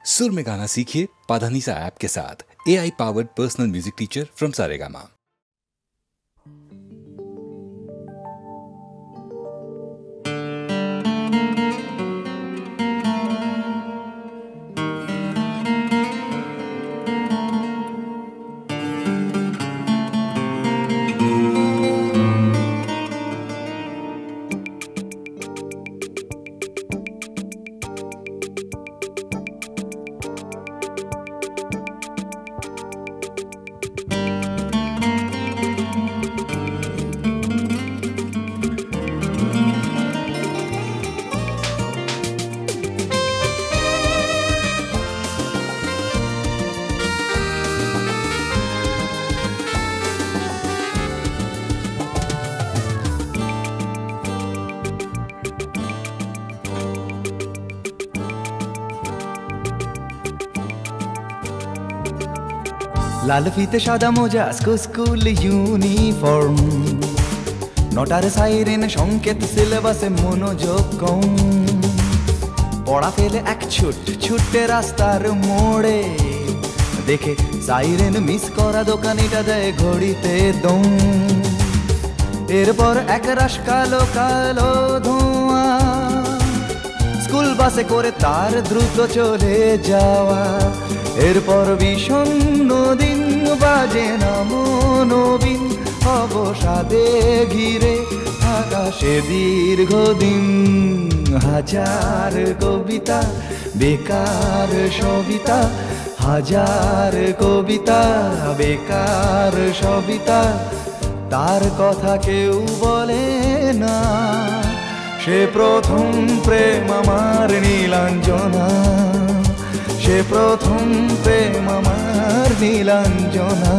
सुर में गाना सीखिए पाधानीसा ऐप के साथ। AI powered personal music teacher from Saregama. লাল ফিতে সাদা মোজা স্কুল ইউনিফর্ম, নটার সাইরেন সংকেত সিলেবাসে মনোযোগ কম। পড়া ফেলে এক ছুটে রাস্তার মোড়ে, দেখে সাইরেন মিস করা দোকানিটা দেয় ঘড়িতে দম। এরপর এক রাশ কালো কালো ধোঁয়া, স্কুল বাসে করে তার দ্রুত চলে যাওয়া। এরপর বিষণ্ণ দিন বাজে না মনোবিন, অবসাদে ঘিরে আকাশে দীর্ঘদিন। হাজার কবিতা বেকার সবিতা, হাজার কবিতা বেকার সবিতা, তার কথা কেউ বলে না। সে প্রথম প্রেম আমার নীলাঞ্জনা, সে প্রথম প্রেম আমার নীলাঞ্জনা।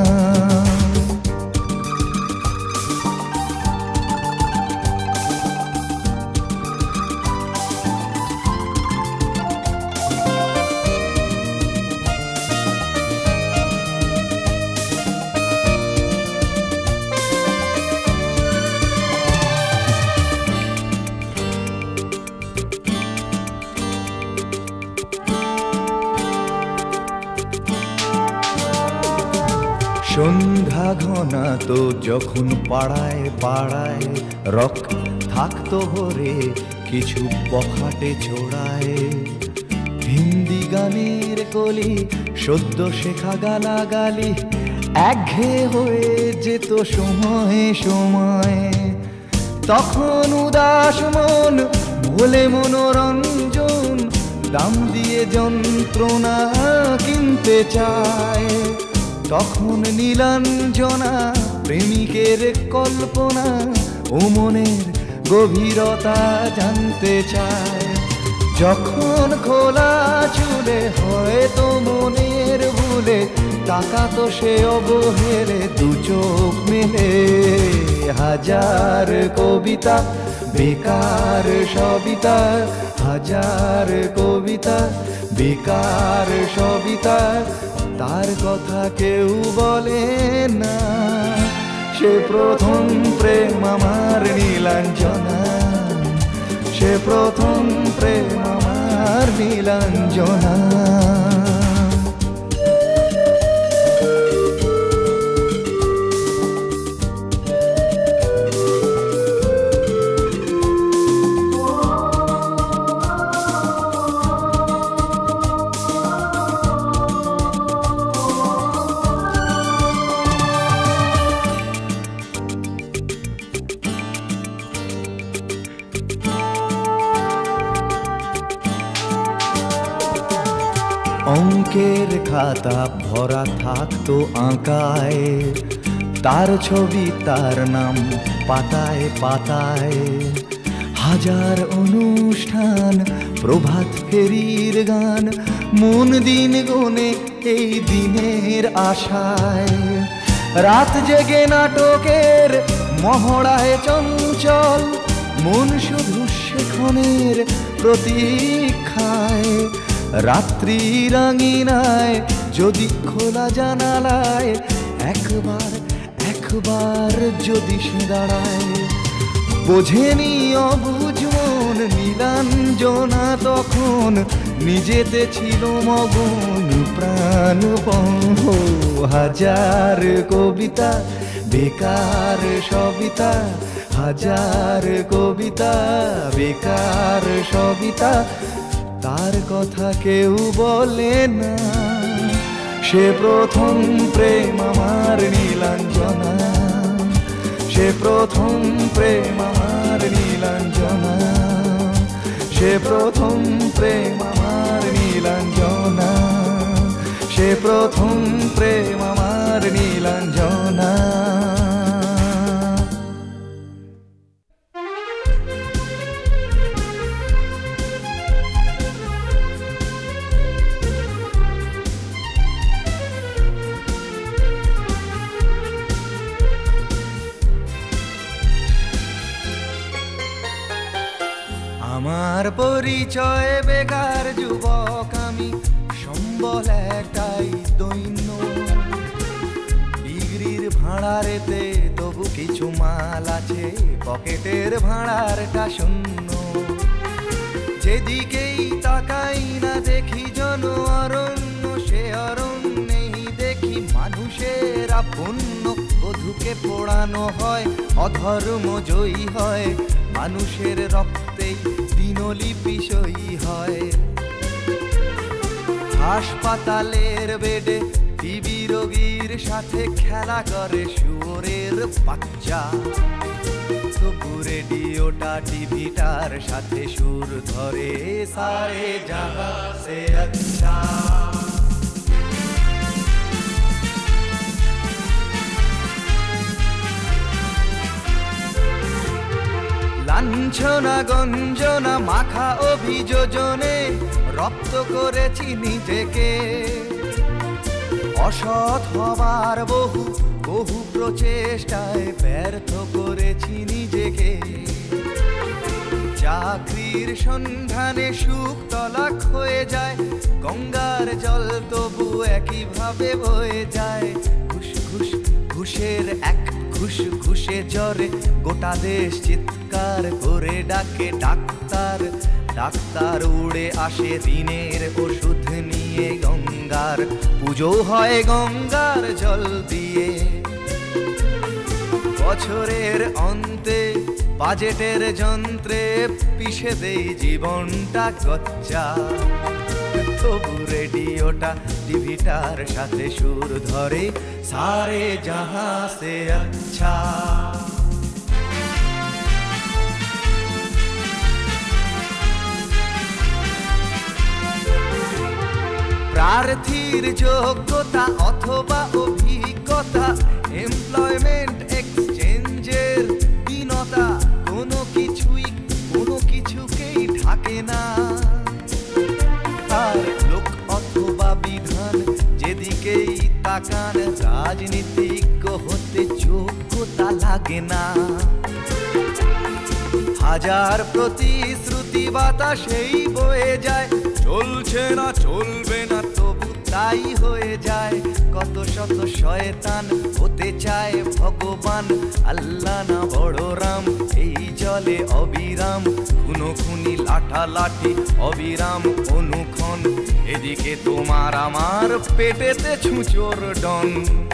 সন্ধ্যা ঘনা তো যখন পাড়ায় পাড়ায় রক থাকতো ভরে কিছু বখাটে ছোড়ায়। হিন্দি গানের কলি সদ্য শেখা গালাগালি একঘেয়ে হয়ে যেত সময়ে সময়ে। তখন উদাস মন ভোলে মনোরঞ্জন, দাম দিয়ে যন্ত্রণা কিনতে চায়। তখন নীলাঞ্জনা প্রেমিকের কল্পনা ও মনের গভীরতা জানতে চায়। যখন খোলা চুলে হয়তো মনের ভুলে, তাকাতো সে অবহেলে দু চোখ মেলে। হাজার কবিতা বেকার সবিতা, হাজার কবিতা বেকার সবিতা, তার কথা কেউ বলে না। সে প্রথম প্রেম আমার নীলাঞ্জনা, সে প্রথম প্রেম আমার নীলাঞ্জনা। অঙ্কের খাতা ভরা থাকতো আঁকায়, তার ছবি তার নাম পাতায় পাতায়। হাজার অনুষ্ঠান প্রভাত ফেরির গান, মন দিন গুনে এই দিনের আশায়। রাত জেগে নাটকের মহড়ায় চঞ্চল, মন শুধু সেক্ষণের প্রতীক্ষায়। রাত্রি রাঙিনায় যদি খোলা জানালায় একবার একবার যদি সে দাঁড়ায়, বোঝেনি অবুঝ মন নীলাঞ্জনা তখন নিজেতে ছিল মগন প্রাণপণ। হাজার কবিতা বেকার সবিতা, হাজার কবিতা বেকার সবিতা, তার কথা কেউ বলে না। সে প্রথম প্রেম আমার নীলাঞ্জনা, সে প্রথম প্রেম আমার নীলাঞ্জনা, সে প্রথম প্রেম আমার নীলাঞ্জনা, সে প্রথম প্রেম আমার নীলাঞ্জনা। আমার পরিচয় বেকার যুবক আমি, সম্বল একটাই দৈন্য। ডিগ্রির ভাড়ারেতে তবু কিছু মাল আছে, পকেটের ভাড়ারটা শূন্য। যেদিকেই তাকাই না দেখি জন অরণ্য, সে অরণ্যেই দেখি মানুষের আপন্য। বধূকে পোড়ানো হয়, অধর্ম জয়ী হয়, মানুষের রক্তেই দিনলিপি সই হয়। হাসপাতালের বেডে টিবি রোগীর সাথে খেলা করে শুয়োরের বাচ্চা। তবু রেডিওটা টিভিটার সাথে সুর ধরে, সারে জাহাঁ সে আচ্ছা। লাঞ্ছনা গঞ্জনা মাখা অভিযোজনে রপ্ত করেছি নিজেকে। অসৎ হবার বহু বহু প্রচেষ্টায় ব্যর্থ করেছি নিজেকে। চাকরির সন্ধানে সুখ তলাক হয়ে যায়, গঙ্গার জল তবু একইভাবে বয়ে যায়। ঘুষ ঘুষ ঘুষের এক ঘুষ ঘুষে জ্বরে গোটা দেশ চিৎকার করে ডাকে ডাক্তার। ডাক্তার উড়ে আসে দিনের ওষুধ নিয়ে গঙ্গার, পুজো হয় গঙ্গার জল দিয়ে। বছরের অন্তে বাজেটের যন্ত্রে পিষে দেই জীবনটা গচ্চা। তবু রেডিওটা টিভিটার সাথে সুর ধরে, সারে জাহাঁ সে আচ্ছা। প্রার্থীর যোগ্যতা অথবা অভিজ্ঞতা, এমপ্লয়মেন্ট এক্সচেঞ্জের দীনতা, কোনো কিছুই কোনো কিছুকেই ঢাকে না। আর লোক অথবা বিধান যেদিকেই তাকান, রাজনীতিজ্ঞ হতে যোগ্যতা লাগে না। হাজার প্রতিশ্রুতি বাতাসেই বয়ে যায়, চলছে না চলবে না তবু তাই হয়ে যায়। কত শত শয়তান হতে চায় ভগবান, আল্লাহ না বড় রাম এই জলে অবিরাম। খুনোখুনি লাঠালাঠি অবিরাম অনুক্ষণ, এদিকে তোমার আমার পেটেতে ছুঁচোর ডন।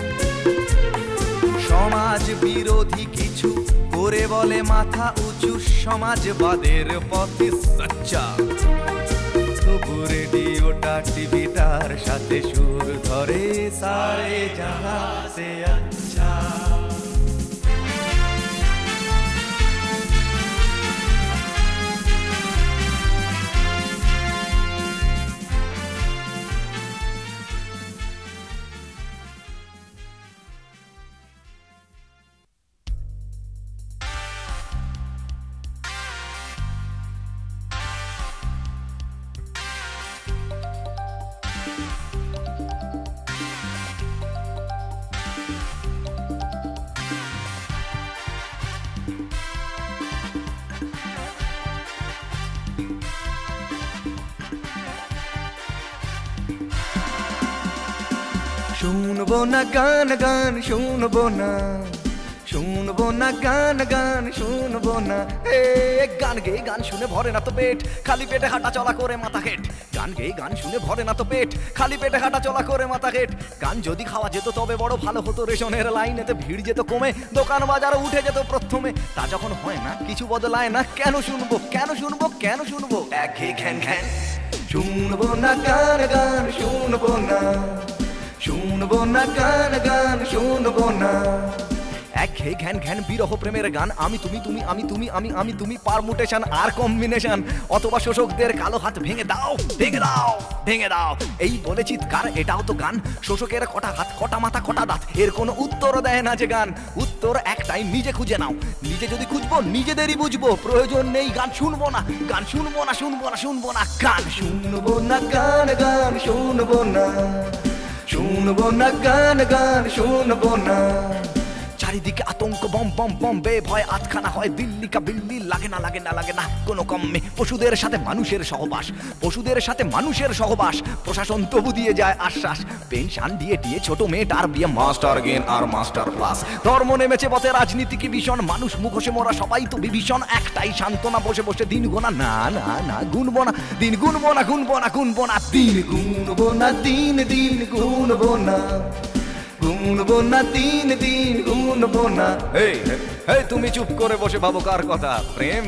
সমাজ বিরোধী কিছু করে বলে মাথা উঁচু, সমাজবাদের পথে সচ্চা। তবু রেডিওটা টিভিটার সাথে সুর ধরে, সারে জাহাঁ সে আচ্ছা। শুনবো না গান গান, শুনবো না শুনবো না গান গান শুনবো না গান গেয়ে গান শুনে ভরে না তো পেট, খালি পেটে হাঁটা চলা করে মাথা হেট। গান গেয়ে গান শুনে ভরে না তো পেট, খালি পেটে হাঁটা চলা করে মাথা হেট। গান যদি খাওয়া যেত তবে বড় ভালো হতো, রেশনের লাইনেতে ভিড় যেত কমে, দোকান বাজার উঠে যেত প্রথমে। তা যখন হয় না কিছু বদলায় না, কেন শুনবো কেন শুনবো কেন শুনবো একঘেয়ে ঘ্যান ঘ্যান। শুনবো না গান গান শুনবো না, শুনবো না গান গান শুনবো না। একঘেয়ে ঘ্যান ঘ্যান বিরহ প্রেমের গান, আমি তুমি তুমি আমি তুমি আমি আমি তুমি, পারমুটেশন আর কম্বিনেশন, অথবা শোষকদের কালো হাত ভেঙে দাও ভেঙে দাও ভেঙে দাও। এই বলে চিৎকার, এটাও তো গান। শোষকের কটা হাত কটা মাথা কটা দাঁত, এর কোনো উত্তর দেয় না যে গান। উত্তর একটাই, নিজে খুঁজে নাও। নিজে যদি খুঁজবো নিজেদেরই বুঝবো, প্রয়োজন নেই গান শুনবো না, গান শুনবো না শুনবো না শুনবো না গান শুনবো না গান গান শুনবো না, শুনবো না গান গান শুনবো না। চারিদিকে আতঙ্ক বম বম বম, ভয় আতখানা হয় দিল্লি কা বিল্লি, লাগে না লাগে না লাগে না কোনো কমে। পশুদের সাথে মানুষের সহবাস, পশুদের সাথে মানুষের সহবাস, প্রশাসন তবু দিয়ে যায় আশ্বাস। পেনশন দিয়ে দিয়ে ছোট মেয়েটার বিয়ে, মাস্টার গেন আর মাস্টার প্লাস। ধর্ম নেমেছে পথে, রাজনীতি কি ভীষণ, মানুষ মুখোশে মোরা সবাই তো বিভীষণ। একটাই সান্ত্বনা, বসে বসে দিন গোনা, না না না গুনবো না দিন, গুনবো না গুনবো না গুনবো না দিন, গুনবো না দিন দিন গুনবো না, গুনবো না দিন দিন গুনবো না। এই তুমি চুপ করে বসে ভাবো কার কথা? প্রেম?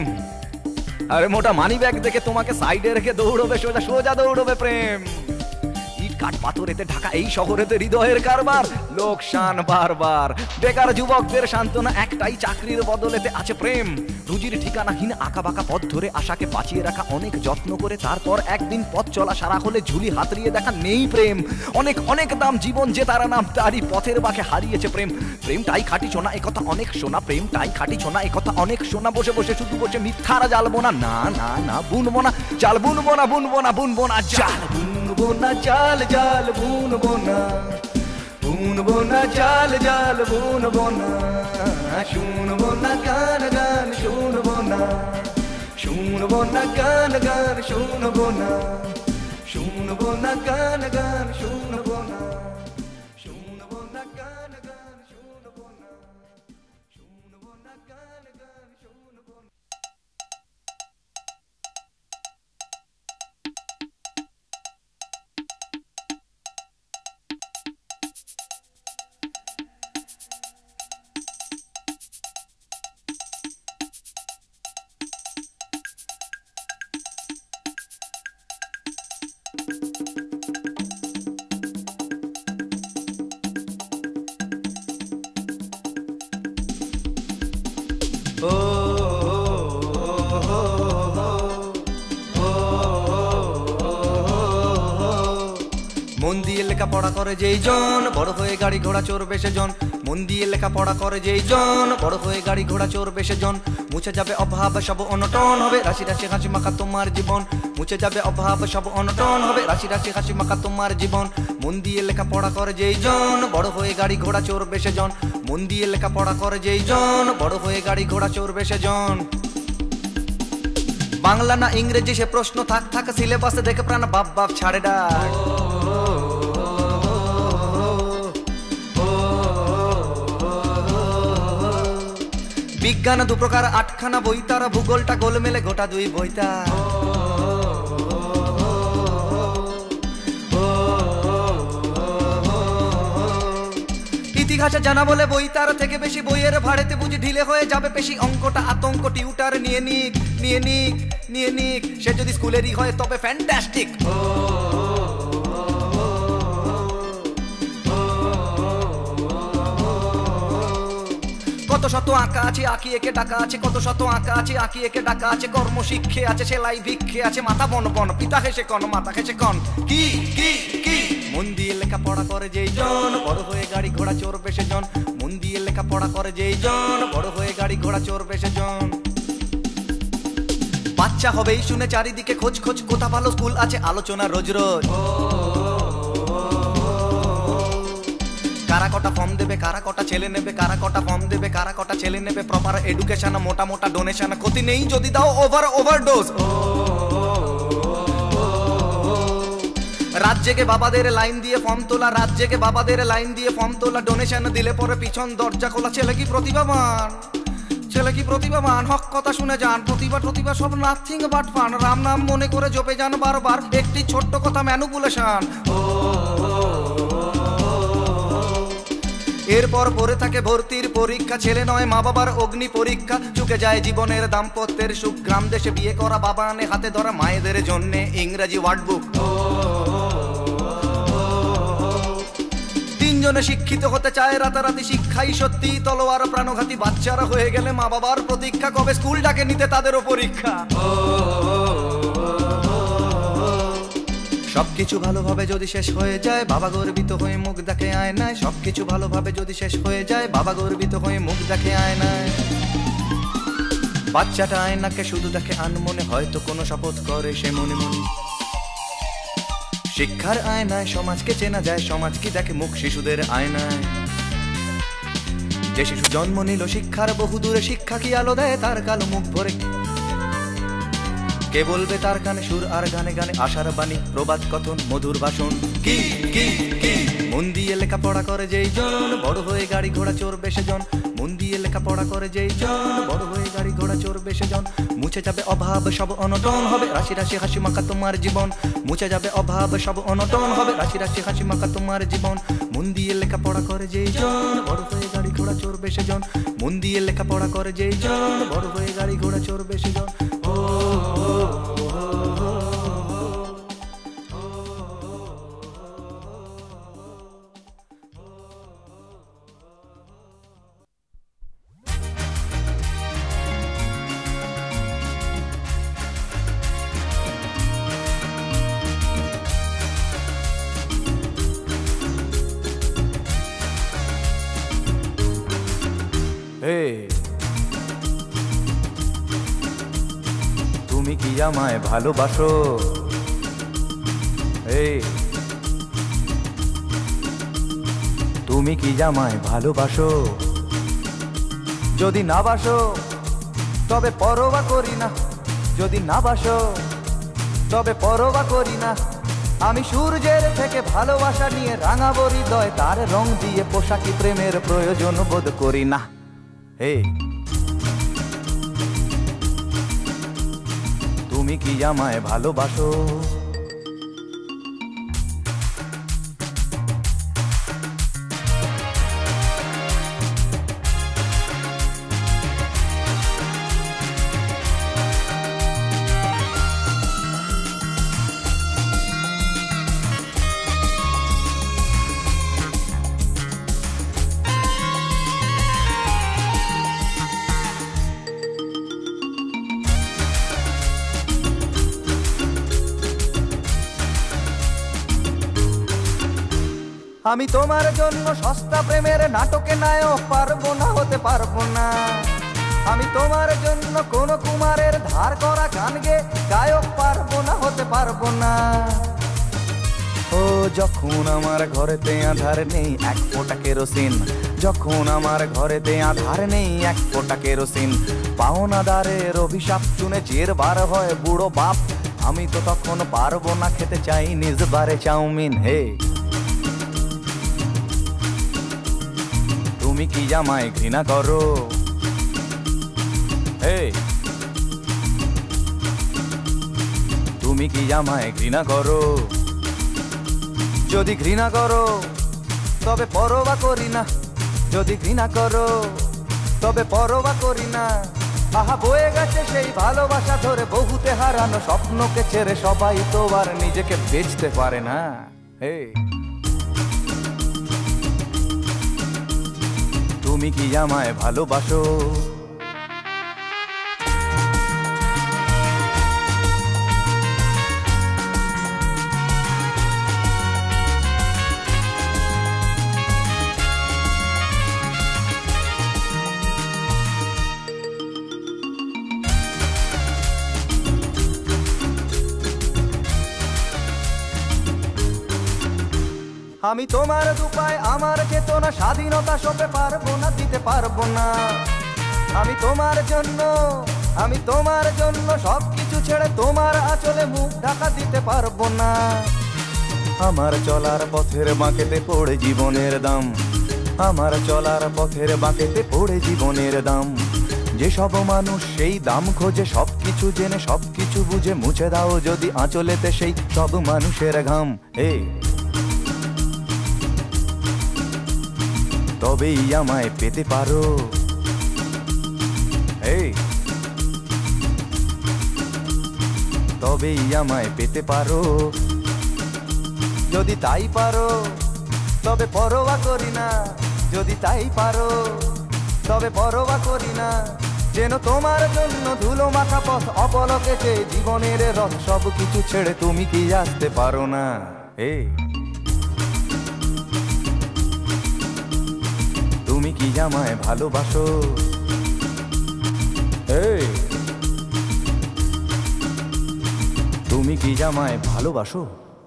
আরে মোটা মানি ব্যাগ দেখে তোমাকে সাইডে রেখে দৌড়বে, সোজা সোজা দৌড়বে প্রেম। ইট কাঠ পাথরেতে ঢাকা এই শহরেতে হৃদয়ের কারবার, লোকসান বারবার। বেকার যুবকদের সান্ত্বনা একটাই, চাকরির বদলেতে আছে প্রেম। রুজির ঠিকানাহীন আঁকা বাঁকা পথ ধরে আশাকে বাঁচিয়ে রাখা অনেক যত্ন করে, তারপর একদিন পথ চলা সারা হলে ঝুলি হাতড়িয়ে দেখা নেই প্রেম। অনেক অনেক দাম জীবন যে তারা নাম, তারই পথের বাঁকে হারিয়েছে প্রেম। প্রেমটাই খাটি শোনা একথা অনেক শোনা, প্রেমটাই খাটি শোনা একথা অনেক শোনা। বসে বসে শুধু বসে মিথ্যারা জ্বালবো না, না না না বুনবো না জাল, বুনবো না বুনবো না বুনবো না জাল, বুনবো না জাল জাল বুনবো না, বুনবো না জাল জাল বুনবো না। শুনবো না গান গান শুনবো না, শুনবো না গান গান শুনবো না, শুনবো না গান গান শুনবো না, শুনবো না গান গান শুনবো না, শুনবো না গান গান শুনবো না। মন দিয়ে লেখাপড়া করে যেই জন, বড় হয়ে গাড়ি ঘোড়া চড়বে সেজন। মন দিয়ে লেখাপড়া করে যেই জন, বড় হয়ে গাড়ি ঘোড়া চড়বে সেজন। মুছে যাবে অভাব সব অনটন, হবে রাশি রাশি হাসি মাখা তোমার জীবন। মুছে যাবে অভাব সব অনটন, হবে রাশি রাশি হাসি মাখা তোমার জীবন। মন দিয়ে লেখাপড়া করে যেই জন, বড় হয়ে গাড়ি ঘোড়া চড়বে সেজন। মন দিয়ে লেখাপড়া করে যেই জন, বড় হয়ে গাড়ি ঘোড়া চড়বে সেজন। বাংলা না ইংরেজি সে প্রশ্ন থাক থাক, সিলেবাসে দেখে প্রাণ বাপ বাপ ছাড়ে ডাক। বিজ্ঞান দু প্রকার আটখানা বই, তারা ভূগোলটা গোল মেলে গোটা দুই বইতা। ইতিহাসে জানা বলে বই তার থেকে বেশি, বইয়ের ভাড়েতে বুঝি ঢিলে হয়ে যাবে পেশি। অঙ্কটা আতঙ্ক টিউটার নিয়ে নিক নিয়ে নিক নিয়ে নিক, সে যদি স্কুলেরই হয় তবে ফ্যান্টাস্টিক। কত শত আঁকা আছে আঁকি একে ডাকা আছে, কত শত আঁকা আছে আঁকি একে ডাকা আছে। কর্ম শিক্ষে আছে সেলাই ভিক্ষে আছে, মাথা বন বন পিতা হেসে কন মাথা হেসে কন। কি কি কি মন দিয়ে লেখাপড়া করে যেই জন, বড় হয়ে গাড়ি ঘোড়া চড়বে সেজন। মন দিয়ে লেখাপড়া করে যেই জন, বড় হয়ে গাড়ি ঘোড়া চড়বে সেজন। বাচ্চা হবেই শুনে চারিদিকে খোঁজ খোঁজ, কোথা ভালো স্কুল আছে আলোচনা রোজ রোজ। কারা কটা ফর্ম দেবে, কারা কটা ছেলে নেবে, কারা কটা ফর্ম দেবে, কারা কটা ছেলে নেবে। প্রপার এডুকেশন, মোটা মোটা ডোনেশন, ক্ষতি নেই যদি দাও ওভারডোজ। রাজ্যকে বাবাদের লাইন দিয়ে ফর্ম তোলা, রাজ্যকে বাবাদের লাইন দিয়ে ফর্ম তোলা, ডোনেশন দিলে পরে পিছন দরজা খোলা। ছেলে কি প্রতিভাবান, ছেলে কি প্রতিভাবান, হক কথা শুনে যান। প্রতিভা প্রতিভা সব নাথিং বাট ফান, রাম নাম মনে করে জপে যান বারবার। একটি ছোট্ট কথা ম্যানুপুলেশন। এরপর পরে থাকে ভর্তির পরীক্ষা, ছেলে নয় মা বাবার অগ্নি পরীক্ষা। চুকে যায় জীবনের দাম্পত্যের সুখ, গ্রাম দেশে বিয়ে করা বাবা আনে হাতে ধরা মায়েদের জন্য ইংরেজি ওয়ার্ড বুক। তিনজনে শিক্ষিত হতে চায় রাতারাতি, শিক্ষাই সত্যি তলোয়ার প্রাণঘাতী। বাচ্চারা হয়ে গেলে মা বাবার প্রতীক্ষা, কবে স্কুল ডাকে নিতে তাদেরও পরীক্ষা। সবকিছু ভালোভাবে যদি শেষ হয়ে যায়, বাবা গর্বিত হয়ে মুখ দেখে আয়নায়। সবকিছু ভালোভাবে যদি শেষ হয়ে যায়, বাবা গর্বিত হয়ে মুখ দেখে আয়নায়। বাচ্চাটা আয়নাকে শুধু দেখে আনমনে, হয়তো কোনো শপথ করে সে মনে মনে। শিক্ষার আয়নায় সমাজকে চেনা যায়, সমাজ কি দেখে মুখ শিশুদের আয়নায়। যে শিশু জন্ম নিল শিক্ষার বহু দূরে, শিক্ষা কি আলো দেয় তার কালো মুখ ভরে। কে বলবে তার কানে সুর আর গানে গানে আশার বাণী, প্রবাদ কথন মধুর ভাষণ। কি কি কি মন দিয়ে লেখাপড়া করে যেই জন, বড় হয়ে গাড়ি ঘোড়া চড়বে সেজন। মন দিয়ে লেখাপড়া করে যেই জন, বড় হয়ে গাড়ি ঘোড়া চড়বে সেজন। মুছে যাবে অভাব সব অনটন, হবে রাশি রাশি হাসি মাখা তোমার জীবন। মুছে যাবে অভাব সব অনটন, হবে রাশি রাশি হাসি মাখা তোমার জীবন। মন দিয়ে লেখাপড়া করে যেই জন, বড় হয়ে গাড়ি ঘোড়া চড়বে সেজন। মন দিয়ে লেখাপড়া করে যেই জন, বড় হয়ে গাড়ি ঘোড়া চড়বে সেজন। তুমি কি আমায় ভালোবাসো? তুমি কি আমায় ভালোবাসো? যদি না বাসো তবে পরোয়া করি না, যদি না বাসো তবে পরোয়া করি না। আমি সূর্যের থেকে ভালোবাসা নিয়ে রাঙাবো হৃদয়, তার রং দিয়ে পোশাকি প্রেমের প্রয়োজন বোধ করি না। তুমি কি আমায় ভালোবাসো? আমি তোমার জন্য সস্তা প্রেমের নাটকে নায়ক পারবো না, হতে পারবো না। আমি তোমার জন্য কোন কুমারের ধার করা গান গে গায়ক পারবো না, হতে পারবো না। ও যখন আমার ঘরেতে আধার নেই এক ফোঁটা কেরোসিন, যখন আমার ঘরেতে আধার নেই এক ফোঁটা কেরোসিন। পাওনাদারের অভিশাপ শুনে জের বার হয় বুড়ো বাপ, আমি তো তখন পারবো না খেতে চাই নিজ বারে চাউমিন। তুমি কি আমায় ঘৃণা করো? তুমি কি আমায় ঘৃণা করো? যদি ঘৃণা করো তবে পরোয়া করি না, যদি ঘৃণা করো তবে পরোয়া করি না। আহা বয়ে গেছে সেই ভালোবাসা ধরে, বহুতে হারানো স্বপ্নকে ছেড়ে সবাই তো আর নিজেকে বেচতে পারে না। তুমি কি আমায় ভালোবাসো? আমি তোমার দুপায় আমার চেতনা স্বাধীনতা সপে পারবো না, দিতে পারবো না। আমি তোমার জন্য সবকিছু ছেড়ে তোমার আঁচলে মুখ ঢাকা দিতে পারবো না। আমার চলার পথের বাঁকেতে পড়ে জীবনের দাম, আমার চলার পথের বাঁকেতে পড়ে জীবনের দাম। যেসব মানুষ সেই দাম খোঁজে, সবকিছু জেনে সবকিছু বুঝে, মুছে দাও যদি আঁচলেতে সেই সব মানুষের ঘাম। তবেই আমায় পেতে পারো, তবেই আমায় পেতে পারো। যদি তাই পারো তবে পরোয়া করি না, যদি তাই পারো তবে পরোয়া করি না। যেন তোমার জন্য ধুলো মাখা পথ অপলকে চেয়ে জীবনের রথ, সব কিছু ছেড়ে তুমি কি আসতে পারো না? তুমি কি আমায় ভালোবাসো? তুমি কি আমায় ভালোবাসো?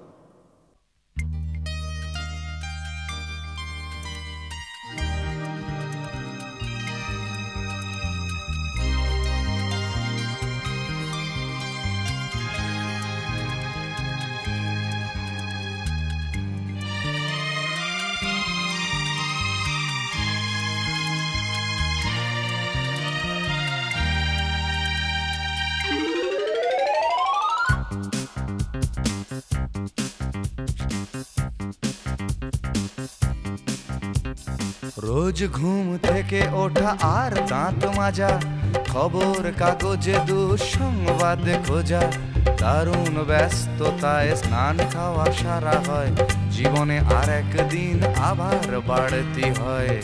রোজ ঘুম থেকে ওঠা আর দাঁত মাজা, খবর কাগজে দুঃসংবাদ খোঁজা, দারুণ ব্যস্ততায় স্নান খাওয়া সারা হয়, জীবনে আর একদিন আবার বাড়তি হয়।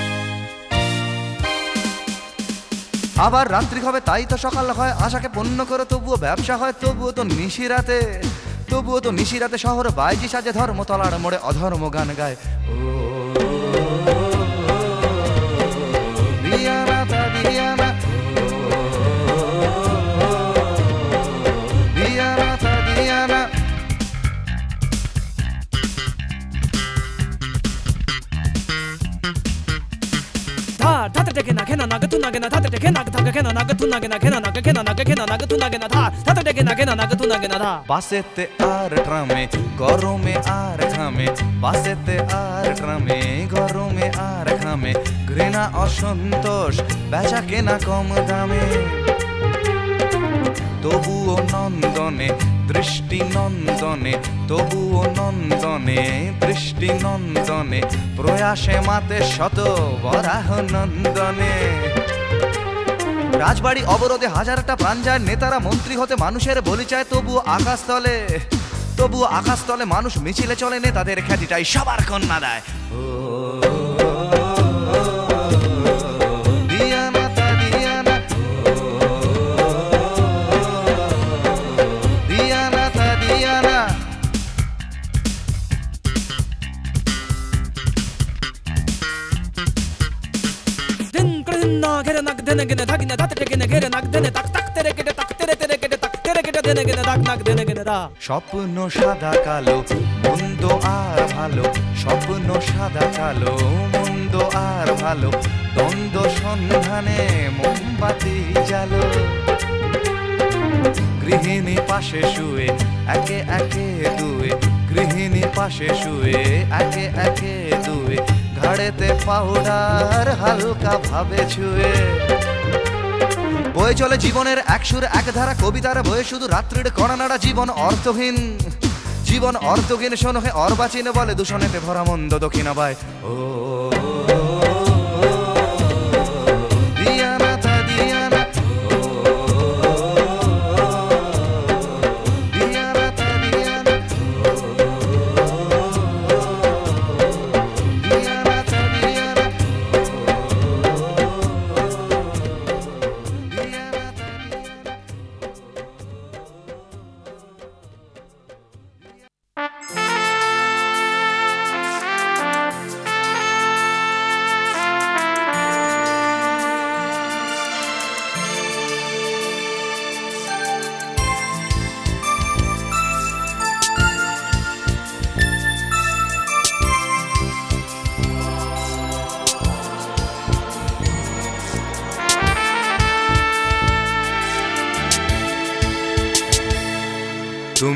আবার রাত্রি হবে তাই তো সকাল হয়, আশাকে পূর্ণ করে তবুও ব্যবসা হয়, তবুও তো নিশিরাতে, তবুও তো নিশিরাতে শহর বাইজি সাজে, ধর্মতলার মোড়ে অধর্ম গান গায়। বাসেতে আর ট্রামে গরমে আর ঘামে, বাসেতে আর ট্রামে গরমে আর ঘামে, ঘৃণা অসন্তোষ বেচা কেনা কম দামে, তবুও নন্দনে দৃষ্টি নন্দনে, তবুও নন্দনে দৃষ্টি নন্দনে, প্রয়াসে মাতে শত বরাহ নন্দনে। রাজবাড়ি অবরোধে হাজারটা প্রাণ যায়, নেতারা মন্ত্রী হতে মানুষের বলি চায়, তবুও আকাশতলে, তবুও আকাশতলে মানুষ মিছিলে চলে, নেতাদের খ্যাতিটাই সবার কন্যা দেয়। স্বপ্ন সাদা কালো মন্দ আর ভালো, স্বপ্ন সাদা কালো মন্দ আর ভালো, দ্বন্দ্ব সন্ধানে মোমবাতি জালো, গৃহিণী পাশে শুয়ে একে একে দুয়ে, গৃহিণী পাশে শুয়ে একে একে দুয়ে, ঘাড়েতে পাউডার হালকা ভাবে ছুঁয়ে, বয়ে চলে জীবনের এক সুর এক ধারা, কবিতার বয়ে শুধু রাত্রির কড়ানাড়া, জীবন অর্থহীন, জীবন অর্থহীন, শোনো হে অর্বাচীন বলে দূষণেতে ভরা মন্দ দক্ষিণাবায়। ও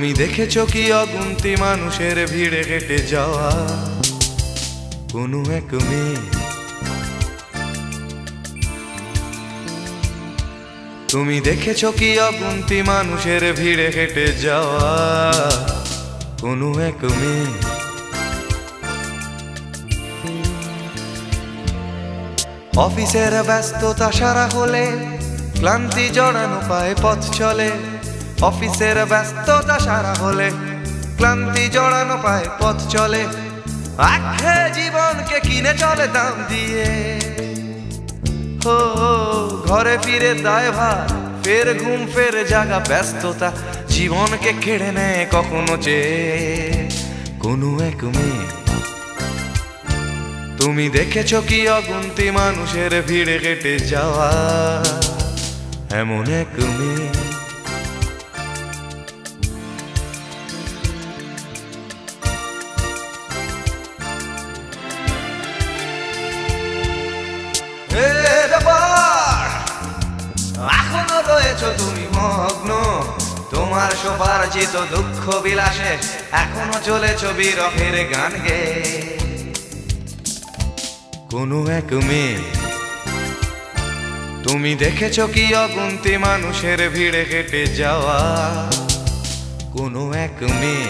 তুমি দেখেছো কি অগুন্তি মানুষের ভিড়ে হেঁটে যাওয়া কোনো এক মেয়ে? তুমি দেখেছো কি অগুন্তি মানুষের ভিড়ে হেঁটে যাওয়া কোনো এক মেয়ে? অফিসের ব্যস্ততা সারা হলে ক্লান্তি জড়ানো পায়ে পথ চলে। অফিসের ব্যস্ততা সারা হলে ক্লান্তি জড়ানো পায়ে পথ চলে। আখে জীবনকে কিনে চলে দাম দিয়ে। ও ঘরে ফিরে দায়ভার, ফের ঘুম ফের জাগা ব্যস্ততা জীবনকে কেড়ে নেয় কখনো চেয়ে কোনো এক মেয়ে। তুমি দেখেছো কি অগুন্তি মানুষের ভিড়ে কেটে যাওয়া এমন এক মেয়ে? এখনো রয়েছো তুমি মগ্ন তোমার সোপার্জিত দুঃখ বিলাসে, এখনো চলেছো বিরহের গান গেয়ে কোনো এক মেয়ে। তুমি দেখেছো কি অগুন্তি মানুষের ভিড়ে কেটে যাওয়া কোনো এক মেয়ে?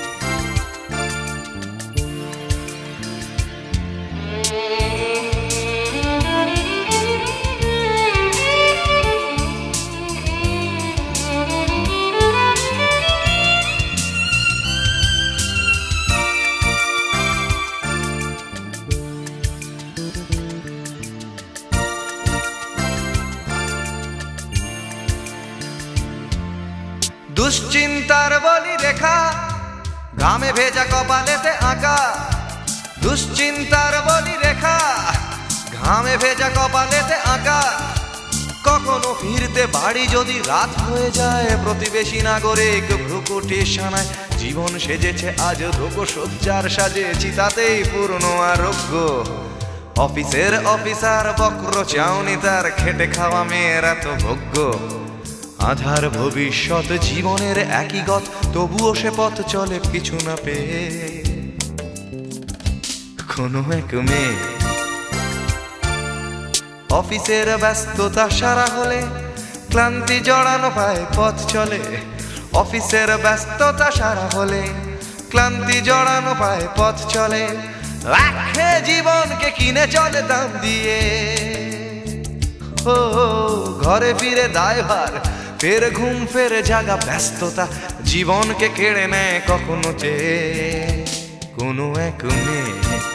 দুশ্চিন্তার বলি রেখা ঘামে ভেজা কপালেতে আঁকা। দুশ্চিন্তার বলি রেখা ঘামে ভেজা কপালেতে আঁকা। কখনো ফিরতে বাড়ি যদি রাত হয়ে যায়, প্রতিবেশী নাগরিক ভ্রুকুটি সানায় জীবন সেজেছে আজ লোকসজ্জার সাজে, চিতাতেই পূর্ণ আরোগ্য। অফিসের অফিসার বক্র চাউনি তার খেটে খাওয়া মেয়েরা তো ভোগ্য। আধার ভবিষ্যৎ জীবনের একই গত, তবুও সে পথ চলে পিছু না পেয়ে কোনো এক মেয়ে। অফিসের ব্যস্ততা সারা হলে ক্লান্তি জড়ানো পায়ে পথ চলে। অফিসের ব্যস্ততা সারা হলে ক্লান্তি জড়ানো পায়ে পথ চলে। রাখে জীবনকে কিনে চলে দাম দিয়ে। ও ঘরে ফিরে দায়ভার, ফের ঘুম ফের জাগা ব্যস্ততা জীবনকে কেড়ে নেয় কখনো চেয়ে কোনো এক মেয়ে।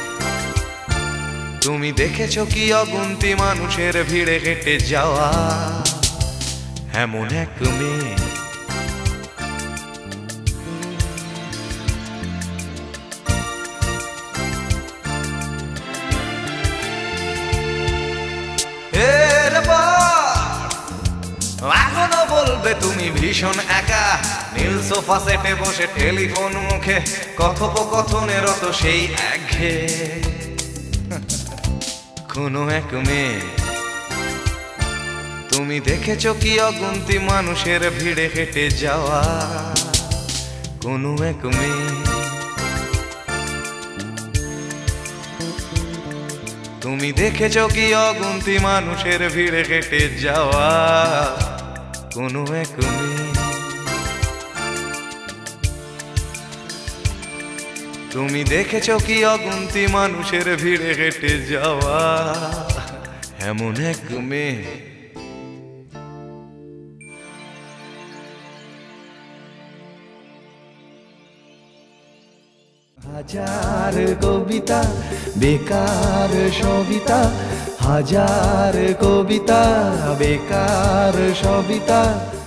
তুমি দেখেছো কি অগুন্তি মানুষের ভিড়ে হেঁটে যাওয়া এমন এক মেয়ে? এখনো বলবে তুমি ভীষণ একা, নীল সোফা সেটে বসে টেলিফোন মুখে কথোপকথনের তো সেই একঘেয়ে কোনো এক মেয়ে। তুমি দেখেছো কি অগুন্তি মানুষের ভিড়ে হেঁটে যাওয়া কোনো এক মেয়ে? তুমি দেখেছো কি অগুন্তি মানুষের ভিড়ে হেঁটে যাওয়া কোনো এক মেয়ে? তুমি দেখেছো কি অগুন্তি মানুষের ভিড়ে হেঁটে যাওয়া এমন এক মেয়ে? হাজার কবিতা বেকার সবিতা, হাজার কবিতা বেকার সবিতা।